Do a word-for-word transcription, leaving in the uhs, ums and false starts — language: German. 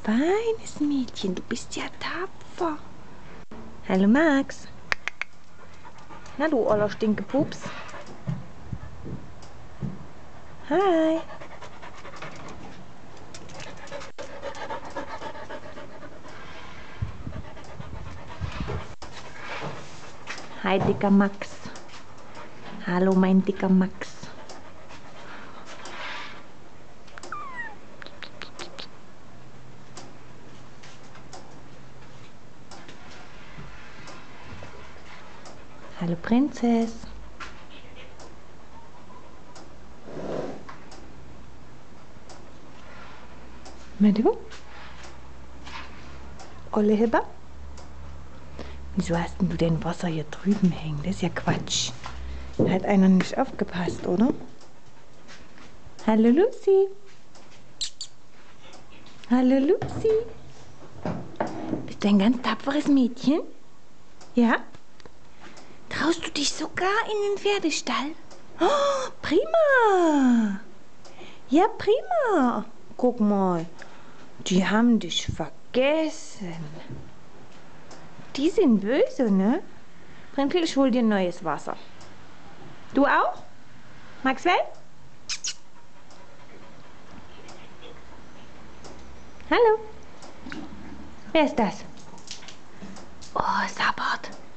feines Mädchen, du bist ja tapfer. Hallo Max. Na du oller Stinkepups. Hi. Hi, dicker Max. Hallo, mein dicker Max. Hallo, Prinzess. Na du? Olle Hibber? Wieso hast denn du dein Wasser hier drüben hängen? Das ist ja Quatsch. Hat einer nicht aufgepasst, oder? Hallo Lucy. Hallo Lucy. Bist du ein ganz tapferes Mädchen? Ja? Traust du dich sogar in den Pferdestall? Oh, prima. Ja, prima. Guck mal. Die haben dich vergessen. Die sind böse, ne? Prinkel, ich hol dir neues Wasser. Du auch? Maxwell? Hallo. Wer ist das? Oh, Sabbert.